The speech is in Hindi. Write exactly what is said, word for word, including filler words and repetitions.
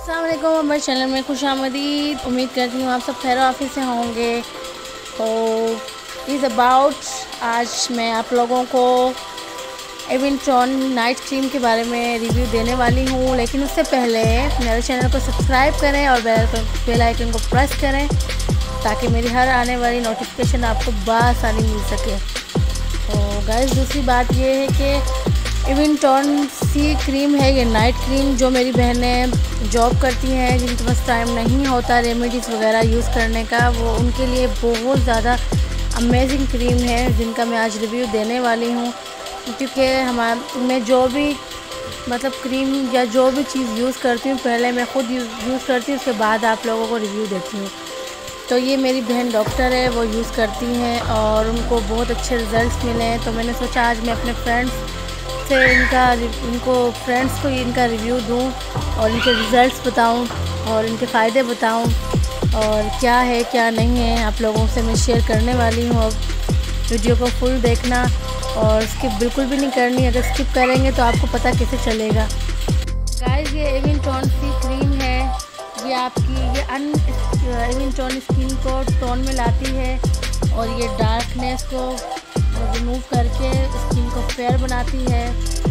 अस्सलाम वालेकुम, हमारे चैनल में खुशामदीद। उम्मीद करती हूँ आप सब खैर ऑफिस से होंगे। तो इज़ अबाउट आज मैं आप लोगों को एविंट्रॉन नाइट क्रीम के बारे में रिव्यू देने वाली हूँ, लेकिन उससे पहले मेरे चैनल को सब्सक्राइब करें और बेल आइकन को प्रेस करें ताकि मेरी हर आने वाली नोटिफिकेशन आपको बआसानी मिल सके। तो गाइस, दूसरी बात ये है कि एविंट्रॉन सी क्रीम है ये नाइट क्रीम, जो मेरी बहनें जॉब करती हैं जिनके पास टाइम नहीं होता रेमेडीज़ वगैरह यूज़ करने का, वो उनके लिए बहुत ज़्यादा अमेजिंग क्रीम है जिनका मैं आज रिव्यू देने वाली हूँ। क्योंकि हमारे मैं जो भी मतलब क्रीम या जो भी चीज़ यूज़ करती हूँ पहले मैं ख़ुद यूज़ करती हूँ, उसके बाद आप लोगों को रिव्यू देती हूँ। तो ये मेरी बहन डॉक्टर है, वो यूज़ करती हैं और उनको बहुत अच्छे रिज़ल्ट्स मिले हैं। तो मैंने सोचा आज मैं अपने फ्रेंड्स से इनका इनको फ्रेंड्स को इनका रिव्यू दूं और इनके रिज़ल्ट्स बताऊं और इनके फ़ायदे बताऊं और क्या है क्या नहीं है आप लोगों से मैं शेयर करने वाली हूं। अब वीडियो को फुल देखना और स्किप बिल्कुल भी नहीं करनी, अगर स्किप करेंगे तो आपको पता कैसे चलेगा। गाइस, ये एविंट्रॉन सी क्रीम है, ये आपकी ये अन एविंट्रॉन स्किन को टोन में लाती है और ये डार्कनेस को रिमूव करके स्किन को फेयर बनाती है।